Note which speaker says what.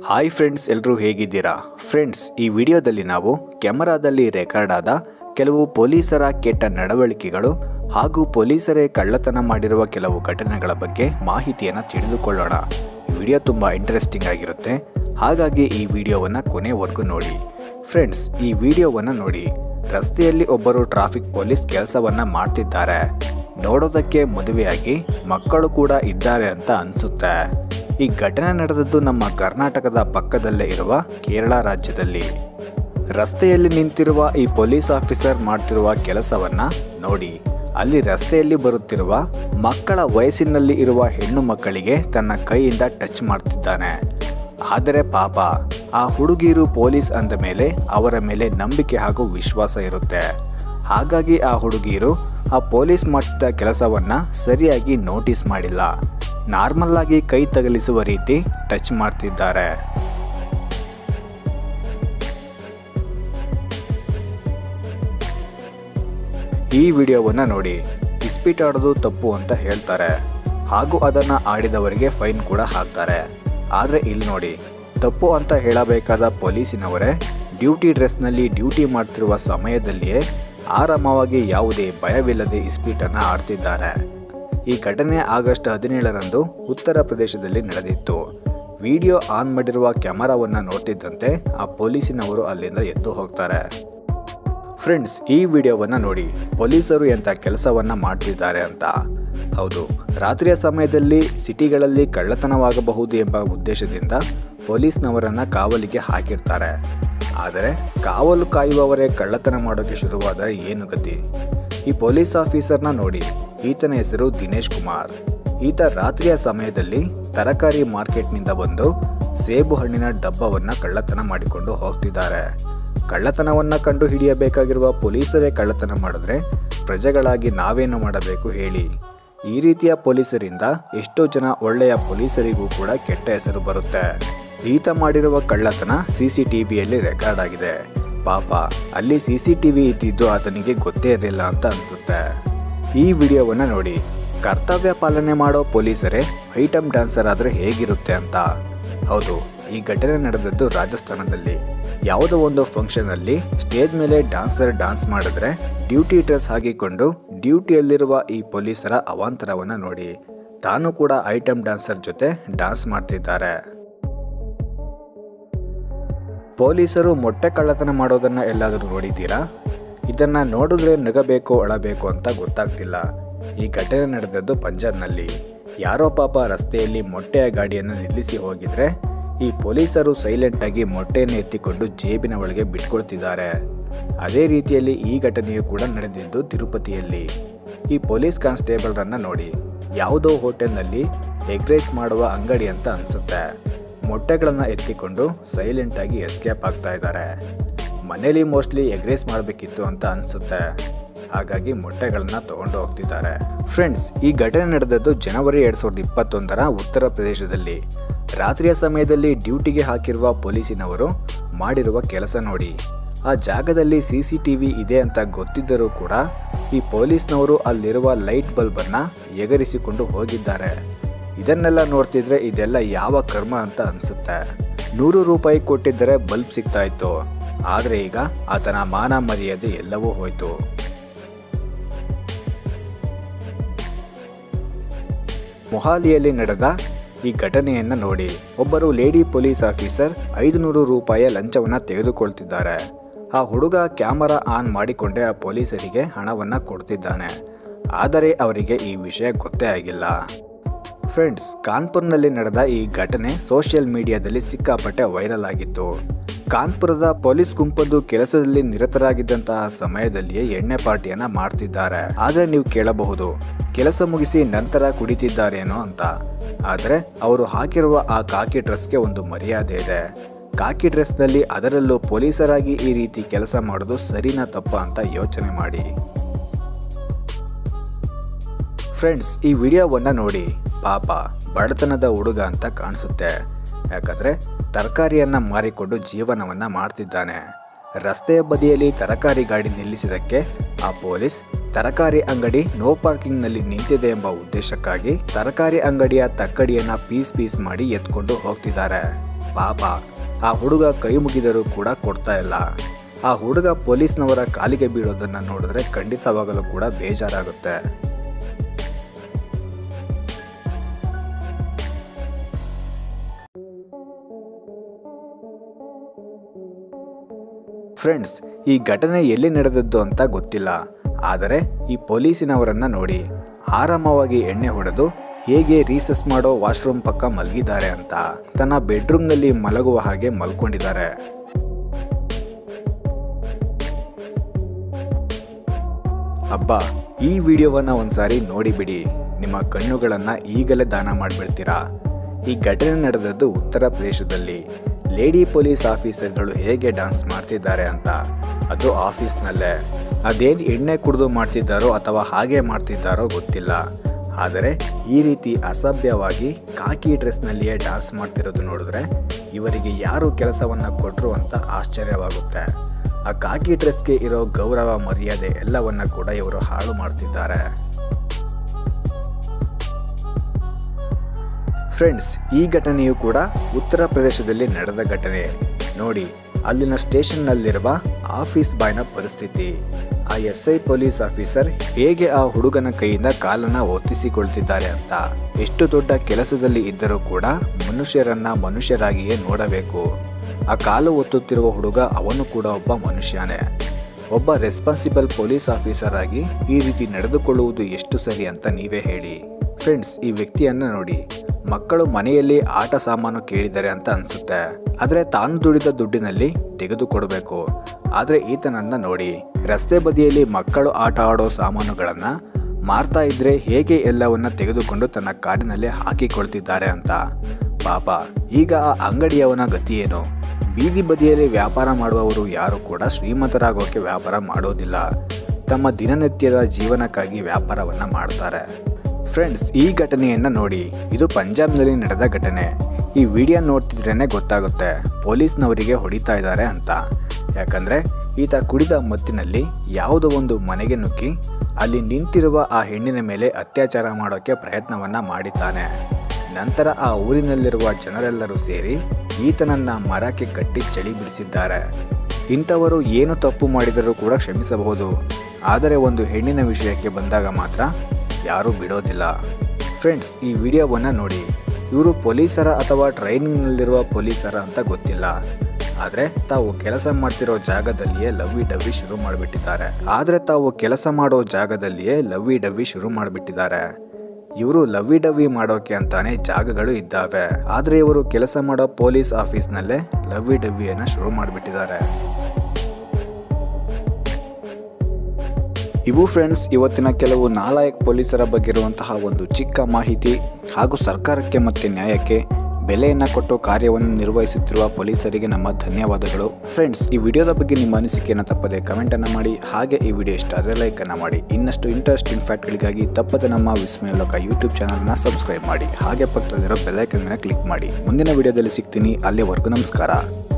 Speaker 1: Hi friends, ಎಲ್ಲರೂ ಹೇಗಿದ್ದೀರಾ? Friends, ಈ ವಿಡಿಯೋದಲ್ಲಿ ನಾವು ಕ್ಯಾಮೆರಾದಲ್ಲಿ ರೆಕಾರ್ಡ್ ಆದ ಕೆಲವು ಪೊಲೀಸರ ಕೆಟ್ಟ ನಡವಳಿಕೆಗಳು ಹಾಗೂ ಪೊಲೀಸರೇ ಕಳ್ಳತನ ಮಾಡಿರುವ ಕೆಲವು ಘಟನೆಗಳ ಬಗ್ಗೆ ಮಾಹಿತಿಯನ್ನು ತಿಳಿದುಕೊಳ್ಳೋಣ. ಈ ವಿಡಿಯೋ ತುಂಬ ಇಂಟ್ರೆಸ್ಟಿಂಗ್ ಆಗಿರುತ್ತೆ, ಹಾಗಾಗಿ ಈ ವಿಡಿಯೋವನ್ನು ಕೊನೆವರೆಗೂ ನೋಡಿ. ಫ್ರೆಂಡ್ಸ್, ಈ ವಿಡಿಯೋವನ್ನು ನೋಡಿ. ರಸ್ತೆಯಲ್ಲಿ ಒಬ್ಬರು ಟ್ರಾಫಿಕ್ ಪೊಲೀಸ್ ಕೆಲಸವನ್ನು ಮಾಡ್ತಿದ್ದಾರೆ. ನೋಡೋದಕ್ಕೆ ಮದುವೆಯಾಗಿ ಮಕ್ಕಳು ಕೂಡ ಇದ್ದಾರೆ ಅಂತ ಅನಿಸುತ್ತೆ. ಈ ಘಟನೆ ನಡೆದದ್ದು ನಮ್ಮ ಕರ್ನಾಟಕದ ಪಕ್ಕದಲ್ಲೇ ಇರುವ ಕೇರಳ ರಾಜ್ಯದಲ್ಲಿ. ರಸ್ತೆಯಲ್ಲಿ ನಿಂತಿರುವ ಈ ಪೊಲೀಸ್ ಆಫೀಸರ್ ಮಾಡ್ತಿರುವ ಕೆಲಸವನ್ನ ನೋಡಿ. ಅಲ್ಲಿ ರಸ್ತೆಯಲ್ಲಿ ಬರುತ್ತಿರುವ ಮಕ್ಕಳ ವಯಸ್ಸಿನಲ್ಲಿ ಇರುವ ಹೆಣ್ಣು ಮಕ್ಕಳಿಗೆ ತನ್ನ ಕೈಯಿಂದ ಟಚ್ ಮಾಡ್ತಿದ್ದಾನೆ. ಆದರೆ ಪಾಪ, ಆ ಹುಡುಗಿರು ಪೊಲೀಸ್ ಅಂದ ಮೇಲೆ ಅವರ ಮೇಲೆ ನಂಬಿಕೆ ಹಾಗೂ ವಿಶ್ವಾಸ ಇರುತ್ತೆ. ಹಾಗಾಗಿ ಆ ಹುಡುಗಿರು ಆ ಪೊಲೀಸ್ ಮಾಡ್ತಿದ್ದ ಕೆಲಸವನ್ನ ಸರಿಯಾಗಿ ನೋಟಿಸ್ ಮಾಡಿಲ್ಲ. ನಾರ್ಮಲ್ ಆಗಿ ಕೈ ತಗಲಿಸುವ ರೀತಿ ಟಚ್ ಮಾಡ್ತಿದ್ದಾರೆ. ಈ ವಿಡಿಯೋವನ್ನು ನೋಡಿ. ಇಸ್ಪೀಟ್ ಆಡೋದು ತಪ್ಪು ಅಂತ ಹೇಳ್ತಾರೆ ಹಾಗೂ ಅದನ್ನು ಆಡಿದವರಿಗೆ ಫೈನ್ ಕೂಡ ಹಾಕ್ತಾರೆ. ಆದರೆ ಇಲ್ಲಿ ನೋಡಿ, ತಪ್ಪು ಅಂತ ಹೇಳಬೇಕಾದ ಪೊಲೀಸಿನವರೇ ಡ್ಯೂಟಿ ಡ್ರೆಸ್ನಲ್ಲಿ ಡ್ಯೂಟಿ ಮಾಡ್ತಿರುವ ಸಮಯದಲ್ಲಿಯೇ ಆರಾಮವಾಗಿ ಯಾವುದೇ ಭಯವಿಲ್ಲದೆ ಇಸ್ಪೀಟನ್ನು ಆಡ್ತಿದ್ದಾರೆ. ಈ ಘಟನೆ ಆಗಸ್ಟ್ 17ರಂದು ಉತ್ತರ ಪ್ರದೇಶದಲ್ಲಿ ನಡೆದಿತ್ತು. ವಿಡಿಯೋ ಆನ್ ಮಾಡಿರುವ ಕ್ಯಾಮರಾವನ್ನು ನೋಡ್ತಿದ್ದಂತೆ ಆ ಪೊಲೀಸಿನವರು ಅಲ್ಲಿಂದ ಎದ್ದು ಹೋಗ್ತಾರೆ. ಫ್ರೆಂಡ್ಸ್, ಈ ವಿಡಿಯೋವನ್ನು ನೋಡಿ. ಪೊಲೀಸರು ಎಂಥ ಕೆಲಸವನ್ನು ಮಾಡ್ತಿದ್ದಾರೆ ಅಂತ. ಹೌದು, ರಾತ್ರಿಯ ಸಮಯದಲ್ಲಿ ಸಿಟಿಗಳಲ್ಲಿ ಕಳ್ಳತನವಾಗಬಹುದು ಎಂಬ ಉದ್ದೇಶದಿಂದ ಪೊಲೀಸ್ನವರನ್ನು ಕಾವಲಿಗೆ ಹಾಕಿರ್ತಾರೆ. ಆದರೆ ಕಾವಲು ಕಾಯುವವರೇ ಕಳ್ಳತನ ಮಾಡೋಕ್ಕೆ ಶುರುವಾದರೆ ಏನು ಗತಿ? ಈ ಪೊಲೀಸ್ ಆಫೀಸರ್ನ ನೋಡಿ. ಈತನ ಹೆಸರು ದಿನೇಶ್ ಕುಮಾರ್. ಈತ ರಾತ್ರಿಯ ಸಮಯದಲ್ಲಿ ತರಕಾರಿ ಮಾರ್ಕೆಟ್ನಿಂದ ಬಂದು ಸೇಬು ಹಣ್ಣಿನ ಡಬ್ಬವನ್ನು ಕಳ್ಳತನ ಮಾಡಿಕೊಂಡು ಹೋಗ್ತಿದ್ದಾರೆ. ಕಳ್ಳತನವನ್ನು ಕಂಡು ಹಿಡಿಯಬೇಕಾಗಿರುವ ಪೊಲೀಸರೇ ಕಳ್ಳತನ ಮಾಡಿದ್ರೆ ಪ್ರಜೆಗಳಾಗಿ ನಾವೇನು ಮಾಡಬೇಕು ಹೇಳಿ? ಈ ರೀತಿಯ ಪೊಲೀಸರಿಂದ ಎಷ್ಟೋ ಜನ ಒಳ್ಳೆಯ ಪೊಲೀಸರಿಗೂ ಕೂಡ ಕೆಟ್ಟ ಹೆಸರು ಬರುತ್ತೆ. ಈತ ಮಾಡಿರುವ ಕಳ್ಳತನ CCTVಯಲ್ಲಿ ರೆಕಾರ್ಡ್ ಆಗಿದೆ. ಪಾಪ, ಅಲ್ಲಿ CCTV ಇದ್ದಿದ್ದು ಆತನಿಗೆ ಗೊತ್ತೇ ಇರಲಿಲ್ಲ ಅಂತ ಅನಿಸುತ್ತೆ. ಈ ವಿಡಿಯೋವನ್ನು ನೋಡಿ. ಕರ್ತವ್ಯ ಪಾಲನೆ ಮಾಡೋ ಪೊಲೀಸರೇ ಐಟಮ್ ಡ್ಯಾನ್ಸರ್ ಆದರೆ ಹೇಗಿರುತ್ತೆ ಅಂತ. ಹೌದು, ಈ ಘಟನೆ ನಡೆದದ್ದು ರಾಜಸ್ಥಾನದಲ್ಲಿ. ಯಾವುದೋ ಒಂದು ಫಂಕ್ಷನಲ್ಲಿ ಸ್ಟೇಜ್ ಮೇಲೆ ಡ್ಯಾನ್ಸರ್ ಡ್ಯಾನ್ಸ್ ಮಾಡಿದ್ರೆ ಡ್ಯೂಟಿ ಡ್ರೆಸ್ ಹಾಕಿಕೊಂಡು ಡ್ಯೂಟಿಯಲ್ಲಿರುವ ಈ ಪೊಲೀಸರ ಅವಾಂತರವನ್ನು ನೋಡಿ. ತಾನು ಕೂಡ ಐಟಮ್ ಡ್ಯಾನ್ಸರ್ ಜೊತೆ ಡ್ಯಾನ್ಸ್ ಮಾಡ್ತಿದ್ದಾರೆ. ಪೊಲೀಸರು ಮೊಟ್ಟೆ ಕಳ್ಳತನ ಮಾಡೋದನ್ನ ಎಲ್ಲಾದರೂ ನೋಡಿದ್ದೀರಾ? ಇದನ್ನ ನೋಡಿದ್ರೆ ನಗಬೇಕು ಅಳಬೇಕು ಅಂತ ಗೊತ್ತಾಗ್ತಿಲ್ಲ. ಈ ಘಟನೆ ನಡೆದದ್ದು ಪಂಜಾಬ್ನಲ್ಲಿ. ಯಾರೋ ಪಾಪ ರಸ್ತೆಯಲ್ಲಿ ಮೊಟ್ಟೆಯ ಗಾಡಿಯನ್ನು ನಿಲ್ಲಿಸಿ ಹೋಗಿದ್ರೆ ಈ ಪೊಲೀಸರು ಸೈಲೆಂಟ್ ಆಗಿ ಮೊಟ್ಟೆಯನ್ನು ಎತ್ತಿಕೊಂಡು ಜೇಬಿನ ಒಳಗೆ ಬಿಟ್ಕೊಳ್ತಿದ್ದಾರೆ. ಅದೇ ರೀತಿಯಲ್ಲಿ ಈ ಘಟನೆಯು ಕೂಡ ನಡೆದಿದ್ದು ತಿರುಪತಿಯಲ್ಲಿ. ಈ ಪೊಲೀಸ್ ಕಾನ್ಸ್ಟೇಬಲ್ರನ್ನ ನೋಡಿ. ಯಾವುದೋ ಹೋಟೆಲ್ನಲ್ಲಿ ಎಗ್ ರೈಸ್ ಮಾಡುವ ಅಂಗಡಿ ಅಂತ ಅನಿಸುತ್ತೆ. ಮೊಟ್ಟೆಗಳನ್ನು ಎತ್ತಿಕೊಂಡು ಸೈಲೆಂಟ್ ಆಗಿ ಎಸ್ಕೇಪ್ ಆಗ್ತಾ ಇದ್ದಾರೆ. ಮನೇಲಿ ಮೋಸ್ಟ್ಲಿ ಎಗ್ ರೈಸ್ ಮಾಡಬೇಕಿತ್ತು ಅಂತ ಅನಿಸುತ್ತೆ. ಹಾಗಾಗಿ ಮೊಟ್ಟೆಗಳನ್ನ ತಗೊಂಡು ಹೋಗ್ತಿದ್ದಾರೆ. ಫ್ರೆಂಡ್ಸ್, ಈ ಘಟನೆ ನಡೆದದ್ದು ಜನವರಿ 2021ರ ಉತ್ತರ ಪ್ರದೇಶದಲ್ಲಿ. ರಾತ್ರಿಯ ಸಮಯದಲ್ಲಿ ಡ್ಯೂಟಿಗೆ ಹಾಕಿರುವ ಪೊಲೀಸಿನವರು ಮಾಡಿರುವ ಕೆಲಸ ನೋಡಿ. ಆ ಜಾಗದಲ್ಲಿ CCTV ಇದೆ ಅಂತ ಗೊತ್ತಿದ್ದರೂ ಕೂಡ ಈ ಪೊಲೀಸ್ನವರು ಅಲ್ಲಿರುವ ಲೈಟ್ ಬಲ್ಬನ್ನು ಎಗರಿಸಿಕೊಂಡು ಹೋಗಿದ್ದಾರೆ. ಇದನ್ನೆಲ್ಲ ನೋಡ್ತಿದ್ರೆ ಇದೆಲ್ಲ ಯಾವ ಕರ್ಮ ಅಂತ ಅನಿಸುತ್ತೆ. 100 ರೂಪಾಯಿ ಕೊಟ್ಟಿದ್ದರೆ ಬಲ್ಬ್ ಸಿಗ್ತಾ ಇತ್ತು. ಆದರೆ ಈಗ ಆತನ ಮಾನ ಮರ್ಯಾದೆ ಎಲ್ಲವೂ ಹೋಯ್ತು. ಮೊಹಾಲಿಯಲ್ಲಿ ನಡೆದ ಈ ಘಟನೆಯನ್ನು ನೋಡಿ. ಒಬ್ಬರು ಲೇಡಿ ಪೊಲೀಸ್ ಆಫೀಸರ್ 500 ರೂಪಾಯಿಯ ಲಂಚವನ್ನು ತೆಗೆದುಕೊಳ್ತಿದ್ದಾರೆ. ಆ ಹುಡುಗ ಕ್ಯಾಮರಾ ಆನ್ ಮಾಡಿಕೊಂಡೇ ಆ ಪೊಲೀಸರಿಗೆ ಹಣವನ್ನು ಕೊಡ್ತಿದ್ದಾನೆ. ಆದರೆ ಅವರಿಗೆ ಈ ವಿಷಯ ಗೊತ್ತೇ ಆಗಿಲ್ಲ. ಫ್ರೆಂಡ್ಸ್, ಕಾನ್ಪುರ್ನಲ್ಲಿ ನಡೆದ ಈ ಘಟನೆ ಸೋಷಿಯಲ್ ಮೀಡಿಯಾದಲ್ಲಿ ಸಿಕ್ಕಾಪಟ್ಟೆ ವೈರಲ್ ಆಗಿತ್ತು. ಕಾನ್ಪುರದ ಪೊಲೀಸ್ ಗುಂಪೊಂದು ಕೆಲಸದಲ್ಲಿ ನಿರತರಾಗಿದ್ದಂತಹ ಸಮಯದಲ್ಲಿಯೇ ಎಣ್ಣೆ ಪಾರ್ಟಿಯನ್ನು ಮಾಡ್ತಿದ್ದಾರೆ. ಆದರೆ ನೀವು ಕೇಳಬಹುದು, ಕೆಲಸ ಮುಗಿಸಿ ನಂತರ ಕುಡಿತಿದ್ದಾರೇನೋ ಅಂತ. ಆದರೆ ಅವರು ಹಾಕಿರುವ ಆ ಕಾಕಿ ಡ್ರೆಸ್ಗೆ ಒಂದು ಮರ್ಯಾದೆ ಇದೆ. ಕಾಕಿ ಡ್ರೆಸ್ನಲ್ಲಿ, ಅದರಲ್ಲೂ ಪೊಲೀಸರಾಗಿ ಈ ರೀತಿ ಕೆಲಸ ಮಾಡೋದು ಸರಿನಾ ತಪ್ಪಾ ಅಂತ ಯೋಚನೆ ಮಾಡಿ. ಫ್ರೆಂಡ್ಸ್, ಈ ವಿಡಿಯೋವನ್ನು ನೋಡಿ. ಪಾಪ, ಬಡತನದ ಹುಡುಗ ಅಂತ ಕಾಣಿಸುತ್ತೆ. ಯಾಕಂದರೆ ತರಕಾರಿಯನ್ನು ಮಾರಿಕೊಂಡು ಜೀವನವನ್ನು ಮಾಡ್ತಿದ್ದಾನೆ. ರಸ್ತೆಯ ಬದಿಯಲ್ಲಿ ತರಕಾರಿ ಗಾಡಿ ನಿಲ್ಲಿಸಿದ್ದಕ್ಕೆ ಆ ಪೊಲೀಸ್ ತರಕಾರಿ ಅಂಗಡಿ ನೋ ಪಾರ್ಕಿಂಗ್ನಲ್ಲಿ ನಿಂತಿದೆ ಎಂಬ ಉದ್ದೇಶಕ್ಕಾಗಿ ತರಕಾರಿ ಅಂಗಡಿಯ ತಕ್ಕಡಿಯನ್ನು ಪೀಸ್ ಮಾಡಿ ಎತ್ಕೊಂಡು ಹೋಗ್ತಿದ್ದಾರೆ. ಪಾಪ ಆ ಹುಡುಗ ಕೈ ಮುಗಿದರೂ ಕೂಡ ಕೊಡ್ತಾ ಇಲ್ಲ. ಆ ಹುಡುಗ ಪೊಲೀಸ್ನವರ ಕಾಲಿಗೆ ಬೀಳೋದನ್ನು ನೋಡಿದ್ರೆ ಖಂಡಿತವಾಗಲೂ ಕೂಡ ಬೇಜಾರಾಗುತ್ತೆ. ಫ್ರೆಂಡ್ಸ್, ಈ ಘಟನೆ ಎಲ್ಲಿ ನಡೆದದ್ದು ಅಂತ ಗೊತ್ತಿಲ್ಲ. ಆದರೆ ಈ ಪೊಲೀಸಿನವರನ್ನ ನೋಡಿ, ಆರಾಮವಾಗಿ ಎಣ್ಣೆ ಹೊಡೆದು ಹೇಗೆ ರೀಸಸ್ ಮಾಡೋ ವಾಶ್ರೂಮ್ ಪಕ್ಕ ಮಲಗಿದ್ದಾರೆ ಅಂತ ತನ್ನ ಬೆಡ್ರೂಮ್ನಲ್ಲಿ ಮಲಗುವ ಹಾಗೆ ಮಲ್ಕೊಂಡಿದ್ದಾರೆ. ಅಬ್ಬಾ, ಈ ವಿಡಿಯೋವನ್ನ ಒಂದ್ಸಾರಿ ನೋಡಿಬಿಡಿ, ನಿಮ್ಮ ಕಣ್ಣುಗಳನ್ನ ಈಗಲೇ ದಾನ ಮಾಡಿಬಿಡ್ತೀರಾ. ಈ ಘಟನೆ ನಡೆದದ್ದು ಉತ್ತರ ಪ್ರದೇಶದಲ್ಲಿ. ಲೇಡಿ ಪೊಲೀಸ್ ಆಫೀಸರ್ಗಳು ಹೇಗೆ ಡ್ಯಾನ್ಸ್ ಮಾಡ್ತಿದ್ದಾರೆ ಅಂತ, ಅದು ಆಫೀಸ್ನಲ್ಲೇ. ಅದೇನು ಎಣ್ಣೆ ಕುಡಿದು ಮಾಡ್ತಿದ್ದಾರೋ ಅಥವಾ ಹಾಗೆ ಮಾಡ್ತಿದ್ದಾರೋ ಗೊತ್ತಿಲ್ಲ. ಆದರೆ ಈ ರೀತಿ ಅಸಭ್ಯವಾಗಿ ಕಾಕಿ ಡ್ರೆಸ್ನಲ್ಲಿಯೇ ಡ್ಯಾನ್ಸ್ ಮಾಡ್ತಿರೋದು ನೋಡಿದ್ರೆ ಇವರಿಗೆ ಯಾರು ಕೆಲಸವನ್ನು ಕೊಟ್ಟರು ಅಂತ ಆಶ್ಚರ್ಯವಾಗುತ್ತೆ. ಆ ಕಾಕಿ ಡ್ರೆಸ್ಗೆ ಇರೋ ಗೌರವ ಮರ್ಯಾದೆ ಎಲ್ಲವನ್ನ ಕೂಡ ಇವರು ಹಾಳು ಮಾಡ್ತಿದ್ದಾರೆ. ಫ್ರೆಂಡ್ಸ್, ಈ ಘಟನೆಯು ಕೂಡ ಉತ್ತರ ಪ್ರದೇಶದಲ್ಲಿ ನಡೆದ ಘಟನೆ. ನೋಡಿ, ಅಲ್ಲಿನ ಸ್ಟೇಷನ್ನಲ್ಲಿರುವ ಆಫೀಸ್ ಬಾಯ್ನ ಪರಿಸ್ಥಿತಿ. ಆ SI ಪೊಲೀಸ್ ಆಫೀಸರ್ ಹೇಗೆ ಆ ಹುಡುಗನ ಕೈಯಿಂದ ಕಾಲನ್ನ ಒತ್ತಿಸಿಕೊಳ್ತಿದ್ದಾರೆ ಅಂತ. ಎಷ್ಟು ದೊಡ್ಡ ಕೆಲಸದಲ್ಲಿ ಇದ್ದರೂ ಕೂಡ ಮನುಷ್ಯರನ್ನ ಮನುಷ್ಯರಾಗಿಯೇ ನೋಡಬೇಕು. ಆ ಕಾಲು ಒತ್ತುತ್ತಿರುವ ಹುಡುಗ ಅವನು ಕೂಡ ಒಬ್ಬ ಮನುಷ್ಯನೇ. ಒಬ್ಬ ರೆಸ್ಪಾನ್ಸಿಬಲ್ ಪೊಲೀಸ್ ಆಫೀಸರ್ ಆಗಿ ಈ ರೀತಿ ನಡೆದುಕೊಳ್ಳುವುದು ಎಷ್ಟು ಸರಿ ಅಂತ ನೀವೇ ಹೇಳಿ. ಫ್ರೆಂಡ್ಸ್, ಈ ವ್ಯಕ್ತಿಯನ್ನ ನೋಡಿ, ಮಕ್ಕಳು ಮನೆಯಲ್ಲಿ ಆಟ ಸಾಮಾನು ಕೇಳಿದ್ದಾರೆ ಅಂತ ಅನ್ಸುತ್ತೆ. ಆದರೆ ತಾನು ದುಡಿದ ದುಡ್ಡಿನಲ್ಲಿ ತೆಗೆದುಕೊಡಬೇಕು. ಆದರೆ ಈತನನ್ನ ನೋಡಿ, ರಸ್ತೆ ಬದಿಯಲ್ಲಿ ಮಕ್ಕಳು ಆಟ ಆಡೋ ಸಾಮಾನುಗಳನ್ನ ಮಾರ್ತಾ ಇದ್ರೆ ಹೇಗೆ ಎಲ್ಲವನ್ನ ತೆಗೆದುಕೊಂಡು ತನ್ನ ಕಾರಿನಲ್ಲಿ ಹಾಕಿಕೊಳ್ತಿದ್ದಾರೆ ಅಂತ. ಪಾಪ, ಈಗ ಆ ಅಂಗಡಿಯವನ ಗತಿ ಏನು? ಬೀದಿ ಬದಿಯಲ್ಲಿ ವ್ಯಾಪಾರ ಮಾಡುವವರು ಯಾರು ಕೂಡ ಶ್ರೀಮಂತರಾಗೋಕೆ ವ್ಯಾಪಾರ ಮಾಡೋದಿಲ್ಲ. ತಮ್ಮ ದಿನನಿತ್ಯದ ಜೀವನಕ್ಕಾಗಿ ವ್ಯಾಪಾರವನ್ನ ಮಾಡ್ತಾರೆ. ಫ್ರೆಂಡ್ಸ್, ಈ ಘಟನೆಯನ್ನು ನೋಡಿ, ಇದು ಪಂಜಾಬ್ನಲ್ಲಿ ನಡೆದ ಘಟನೆ. ಈ ವಿಡಿಯೋ ನೋಡ್ತಿದ್ರೇ ಗೊತ್ತಾಗುತ್ತೆ ಪೊಲೀಸ್ನವರಿಗೆ ಹೊಡಿತಾ ಇದ್ದಾರೆ ಅಂತ. ಯಾಕಂದರೆ ಈತ ಕುಡಿದ ಮತ್ತಿನಲ್ಲಿ ಯಾವುದೋ ಒಂದು ಮನೆಗೆ ನುಗ್ಗಿ ಅಲ್ಲಿ ನಿಂತಿರುವ ಆ ಹೆಣ್ಣಿನ ಮೇಲೆ ಅತ್ಯಾಚಾರ ಮಾಡೋಕ್ಕೆ ಪ್ರಯತ್ನವನ್ನು ಮಾಡಿದ್ದಾನೆ. ನಂತರ ಆ ಊರಿನಲ್ಲಿರುವ ಜನರೆಲ್ಲರೂ ಸೇರಿ ಈತನನ್ನ ಮರಕ್ಕೆ ಕಟ್ಟಿ ಚಳಿ ಬಿಡಿಸಿದ್ದಾರೆ. ಇಂಥವರು ಏನು ತಪ್ಪು ಮಾಡಿದರೂ ಕೂಡ ಕ್ಷಮಿಸಬಹುದು. ಆದರೆ ಒಂದು ಹೆಣ್ಣಿನ ವಿಷಯಕ್ಕೆ ಬಂದಾಗ ಮಾತ್ರ ಯಾರೂ ಬಿಡೋದಿಲ್ಲ. ಫ್ರೆಂಡ್ಸ್, ಈ ವಿಡಿಯೋವನ್ನು ನೋಡಿ, ಇವರು ಪೊಲೀಸರ ಅಥವಾ ಟ್ರೈನಿಂಗ್ನಲ್ಲಿರುವ ಪೊಲೀಸರ ಅಂತ ಗೊತ್ತಿಲ್ಲ. ಆದರೆ ತಾವು ಕೆಲಸ ಮಾಡ್ತಿರೋ ಜಾಗದಲ್ಲಿಯೇ ಲವ್ವಿ ಡವ್ವಿ ಶುರು ಮಾಡಿಬಿಟ್ಟಿದ್ದಾರೆ. ಇವರು ಲವ್ವಿ ಡವ್ವಿ ಮಾಡೋಕೆ ಅಂತಾನೆ ಜಾಗಗಳು ಇದ್ದಾವೆ. ಆದರೆ ಇವರು ಕೆಲಸ ಮಾಡೋ ಪೊಲೀಸ್ ಆಫೀಸ್ನಲ್ಲೇ ಲವ್ವಿ ಡವ್ವಿಯನ್ನು ಶುರು ಮಾಡಿಬಿಟ್ಟಿದ್ದಾರೆ. ಇವು ಫ್ರೆಂಡ್ಸ್ ಇವತ್ತಿನ ಕೆಲವು ನಾಲಾಯಕ್ ಪೊಲೀಸರ ಬಗ್ಗೆ ಇರುವಂತಹ ಒಂದು ಚಿಕ್ಕ ಮಾಹಿತಿ. ಹಾಗೂ ಸರ್ಕಾರಕ್ಕೆ ಮತ್ತು ನ್ಯಾಯಕ್ಕೆ ಬೆಲೆಯನ್ನು ಕೊಟ್ಟು ಕಾರ್ಯವನ್ನು ನಿರ್ವಹಿಸುತ್ತಿರುವ ಪೊಲೀಸರಿಗೆ ನಮ್ಮ ಧನ್ಯವಾದಗಳು. ಫ್ರೆಂಡ್ಸ್, ಈ ವಿಡಿಯೋದ ಬಗ್ಗೆ ನಿಮ್ಮ ಅನಿಸಿಕೆಯನ್ನು ತಪ್ಪದೆ ಕಮೆಂಟನ್ನು ಮಾಡಿ. ಹಾಗೆ ಈ ವಿಡಿಯೋ ಇಷ್ಟ ಆದರೆ ಲೈಕನ್ನು ಮಾಡಿ. ಇನ್ನಷ್ಟು ಇಂಟ್ರೆಸ್ಟಿಂಗ್ ಫ್ಯಾಕ್ಟ್ಗಳಿಗಾಗಿ ತಪ್ಪದೆ ನಮ್ಮ ವಿಸ್ಮಯ ಲೋಕ ಯೂಟ್ಯೂಬ್ ಚಾನಲ್ನ ಸಬ್ಸ್ಕ್ರೈಬ್ ಮಾಡಿ. ಹಾಗೆ ಪಕ್ಕದಲ್ಲಿರೋ ಬೆಲ್ ಐಕಾನ್ ಮೇಲೆ ಕ್ಲಿಕ್ ಮಾಡಿ. ಮುಂದಿನ ವಿಡಿಯೋದಲ್ಲಿ ಸಿಗ್ತೀನಿ. ಅಲ್ಲಿವರೆಗೂ ನಮಸ್ಕಾರ.